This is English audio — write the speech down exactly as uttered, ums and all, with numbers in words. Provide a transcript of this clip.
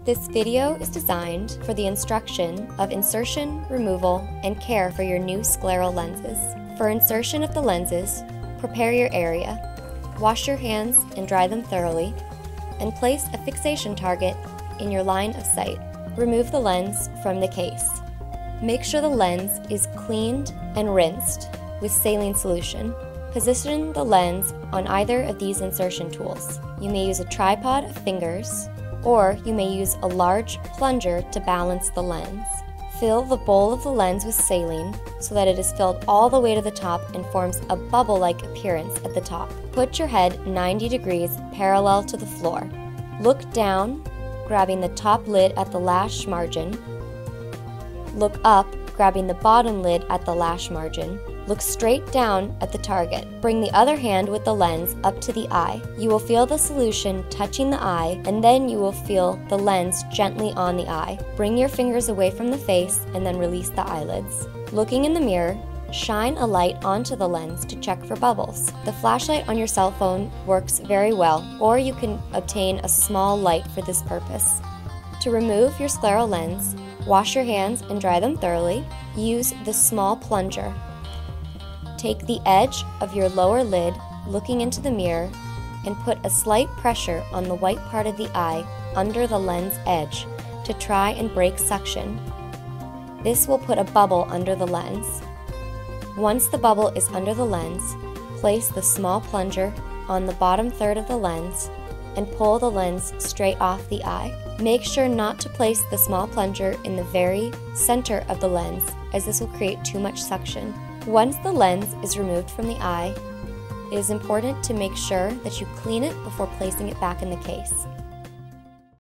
This video is designed for the instruction of insertion, removal, and care for your new scleral lenses. For insertion of the lenses, prepare your area, wash your hands and dry them thoroughly, and place a fixation target in your line of sight. Remove the lens from the case. Make sure the lens is cleaned and rinsed with saline solution. Position the lens on either of these insertion tools. You may use a tripod of fingers, or you may use a large plunger to balance the lens. Fill the bowl of the lens with saline so that it is filled all the way to the top and forms a bubble-like appearance at the top. Put your head ninety degrees parallel to the floor. Look down, grabbing the top lid at the lash margin. Look up, grabbing the bottom lid at the lash margin. Look straight down at the target. Bring the other hand with the lens up to the eye. You will feel the solution touching the eye, and then you will feel the lens gently on the eye. Bring your fingers away from the face and then release the eyelids. Looking in the mirror, shine a light onto the lens to check for bubbles. The flashlight on your cell phone works very well, or you can obtain a small light for this purpose. To remove your scleral lens, wash your hands and dry them thoroughly. Use the small plunger. Take the edge of your lower lid, looking into the mirror, and put a slight pressure on the white part of the eye under the lens edge to try and break suction. This will put a bubble under the lens. Once the bubble is under the lens, place the small plunger on the bottom third of the lens and pull the lens straight off the eye. Make sure not to place the small plunger in the very center of the lens, as this will create too much suction. Once the lens is removed from the eye, it is important to make sure that you clean it before placing it back in the case.